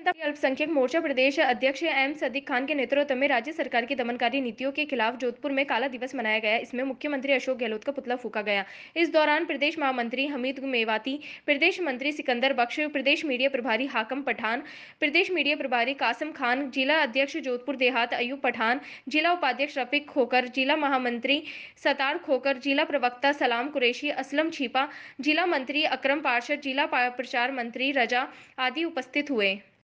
अल्पसंख्यक मोर्चा प्रदेश अध्यक्ष एम सदीक खान के नेतृत्व में राज्य सरकार की दमनकारी नीतियों के खिलाफ जोधपुर में काला दिवस मनाया गया। इसमें मुख्यमंत्री अशोक गहलोत का पुतला फूंका गया। इस दौरान प्रदेश महामंत्री हमीद मेवाती, प्रदेश मंत्री सिकंदर बख्श, प्रदेश मीडिया प्रभारी हाकम पठान, प्रदेश मीडिया प्रभारी कासम खान, जिला अध्यक्ष जोधपुर देहात अयूब पठान, जिला उपाध्यक्ष रफीक खोकर, जिला महामंत्री सतार खोकर, जिला प्रवक्ता सलाम कुरैशी, असलम छिपा, जिला मंत्री अकरम पार्षद, जिला प्रचार मंत्री रजा आदि उपस्थित हुए।